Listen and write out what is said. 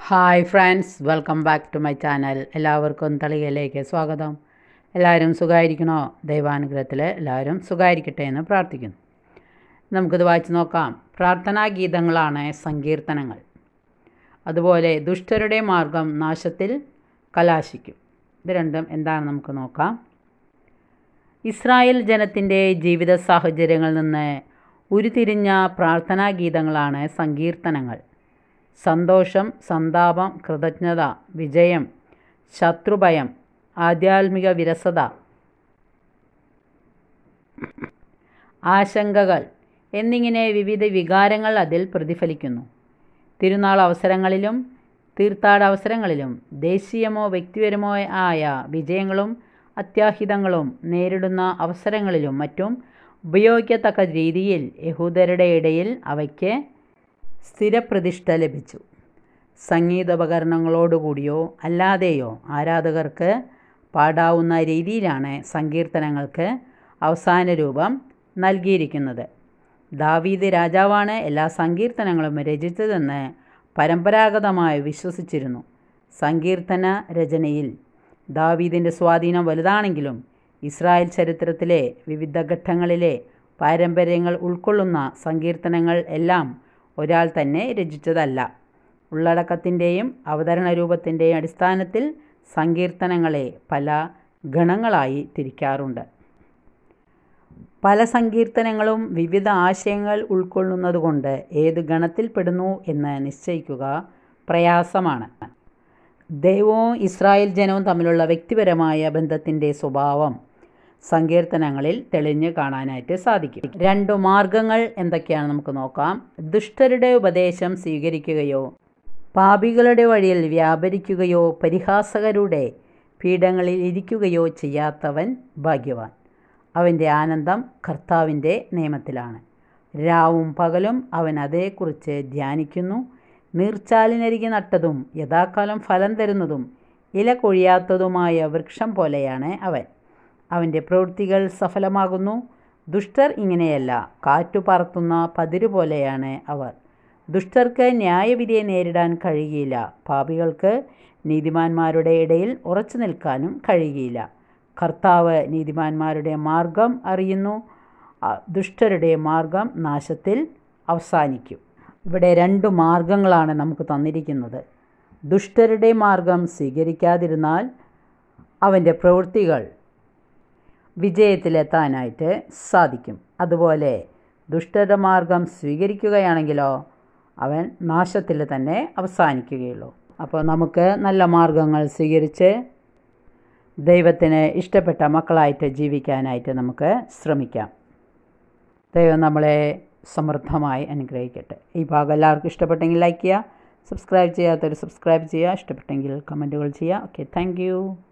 Hi friends, welcome back to my channel. എല്ലാവർക്കും തളികയിലേക്ക് സ്വാഗതം. എല്ലാവരും സുഖമായിരിക്കണോ? ദൈവാനുഗ്രഹത്തിൽ എല്ലാവരും സുഖമായിരിക്കട്ടെ എന്ന് പ്രാർത്ഥിക്കുന്നു. നമുക്കിത് വായിച്ച് നോക്കാം. പ്രാർത്ഥനാ ഗീതങ്ങളാണ് സങ്കീർത്തനങ്ങൾ. അതുപോലെ ദുഷ്ടരുടെ മാർഗം നാശത്തിൽ കലാശിക്കും. ഇത് രണ്ടും എന്താണെന്ന് നമുക്ക് നോക്കാം. ഇസ്രായേൽ ജനത്തിൻ്റെ ജീവിത സാഹചര്യങ്ങളിൽ നിന്ന് ഉരുത്തിരിഞ്ഞ പ്രാർത്ഥനാ ഗീതങ്ങളാണ് സങ്കീർത്തനങ്ങൾ. സന്തോഷം, സന്താപം, കൃതജ്ഞത, വിജയം, ശത്രുഭയം, ആധ്യാത്മിക വിരസത, ആശങ്കകൾ എന്നിങ്ങനെ വിവിധ വികാരങ്ങൾ അതിൽ പ്രതിഫലിക്കുന്നു. തിരുനാൾ അവസരങ്ങളിലും തീർത്ഥാട അവസരങ്ങളിലും ദേശീയമോ വ്യക്തിപരമോ ആയ വിജയങ്ങളും അത്യാഹിതങ്ങളും നേരിടുന്ന അവസരങ്ങളിലും മറ്റും ഉപയോഗിക്കത്തക്ക രീതിയിൽ യഹൂദരുടെ ഇടയിൽ അവയ്ക്ക് സ്ഥിരപ്രതിഷ്ഠ ലഭിച്ചു. സംഗീതോപകരണങ്ങളോടുകൂടിയോ അല്ലാതെയോ ആരാധകർക്ക് പാടാവുന്ന രീതിയിലാണ് സങ്കീർത്തനങ്ങൾക്ക് അവസാന രൂപം നൽകിയിരിക്കുന്നത്. ദാവീദ് രാജാവാണ് എല്ലാ സങ്കീർത്തനങ്ങളും രചിച്ചതെന്ന് പരമ്പരാഗതമായി വിശ്വസിച്ചിരുന്നു. സങ്കീർത്തന രചനയിൽ ദാവീദിൻ്റെ സ്വാധീനം വലുതാണെങ്കിലും ഇസ്രായേൽ ചരിത്രത്തിലെ വിവിധ ഘട്ടങ്ങളിലെ പാരമ്പര്യങ്ങൾ ഉൾക്കൊള്ളുന്ന സങ്കീർത്തനങ്ങൾ എല്ലാം ഒരാൾ തന്നെ രചിച്ചതല്ല. ഉള്ളടക്കത്തിൻ്റെയും അവതരണ രൂപത്തിൻ്റെയും അടിസ്ഥാനത്തിൽ സങ്കീർത്തനങ്ങളെ പല ഗണങ്ങളായി തിരിക്കാറുണ്ട്. പല സങ്കീർത്തനങ്ങളും വിവിധ ആശയങ്ങൾ ഉൾക്കൊള്ളുന്നതുകൊണ്ട് ഏത് ഗണത്തിൽപ്പെടുന്നു എന്ന് നിശ്ചയിക്കുക പ്രയാസമാണ്. ദൈവവും ഇസ്രായേൽ ജനവും തമ്മിലുള്ള വ്യക്തിപരമായ ബന്ധത്തിൻ്റെ സ്വഭാവം സങ്കീർത്തനങ്ങളിൽ തെളിഞ്ഞു കാണാനായിട്ട് സാധിക്കും. 2 മാർഗങ്ങൾ എന്തൊക്കെയാണ് നമുക്ക് നോക്കാം. ദുഷ്ടരുടെ ഉപദേശം സ്വീകരിക്കുകയോ പാപികളുടെ വഴിയിൽ വ്യാപരിക്കുകയോ പരിഹാസകരുടെ പീഠങ്ങളിൽ ഇരിക്കുകയോ ചെയ്യാത്തവൻ ഭാഗ്യവാൻ. അവൻ്റെ ആനന്ദം കർത്താവിൻ്റെ നിയമത്തിലാണ്. രാവും പകലും അവൻ അതേക്കുറിച്ച് ധ്യാനിക്കുന്നു. നീർച്ചാലിനരികെ നട്ടതും യഥാകാലം ഫലം തരുന്നതും ഇല കൊഴിയാത്തതുമായ വൃക്ഷം പോലെയാണ് അവൻ. അവൻ്റെ പ്രവൃത്തികൾ സഫലമാകുന്നു. ദുഷ്ടർ ഇങ്ങനെയല്ല, കാറ്റു പറത്തുന്ന പതിരു പോലെയാണ് അവർ. ദുഷ്ടർക്ക് ന്യായവിധിയെ നേരിടാൻ കഴിയുകയില്ല. പാപികൾക്ക് നീതിമാന്മാരുടെ ഇടയിൽ ഉറച്ചു നിൽക്കാനും കഴിയുകയില്ല. കർത്താവ് നീതിമാന്മാരുടെ മാർഗം അറിയുന്നു, ദുഷ്ടരുടെ മാർഗം നാശത്തിൽ അവസാനിക്കും. ഇവിടെ 2 മാർഗങ്ങളാണ് നമുക്ക് തന്നിരിക്കുന്നത്. ദുഷ്ടരുടെ മാർഗം സ്വീകരിക്കാതിരുന്നാൽ അവൻ്റെ പ്രവൃത്തികൾ വിജയത്തിലെത്താനായിട്ട് സാധിക്കും. അതുപോലെ ദുഷ്ടരുടെ മാർഗം സ്വീകരിക്കുകയാണെങ്കിലോ അവൻ നാശത്തിൽ തന്നെ അവസാനിക്കുകയുള്ളൂ. അപ്പോൾ നമുക്ക് നല്ല മാർഗങ്ങൾ സ്വീകരിച്ച് ദൈവത്തിന് ഇഷ്ടപ്പെട്ട മക്കളായിട്ട് ജീവിക്കാനായിട്ട് നമുക്ക് ശ്രമിക്കാം. ദൈവം നമ്മളെ സമൃദ്ധമായി അനുഗ്രഹിക്കട്ടെ. ഈ ഭാഗം എല്ലാവർക്കും ഇഷ്ടപ്പെട്ടെങ്കിൽ ലൈക്ക് ചെയ്യുക, സബ്സ്ക്രൈബ് ചെയ്യാത്തവർ സബ്സ്ക്രൈബ് ചെയ്യുക, ഇഷ്ടപ്പെട്ടെങ്കിൽ കമൻറ്റുകൾ ചെയ്യുക. Okay, thank U.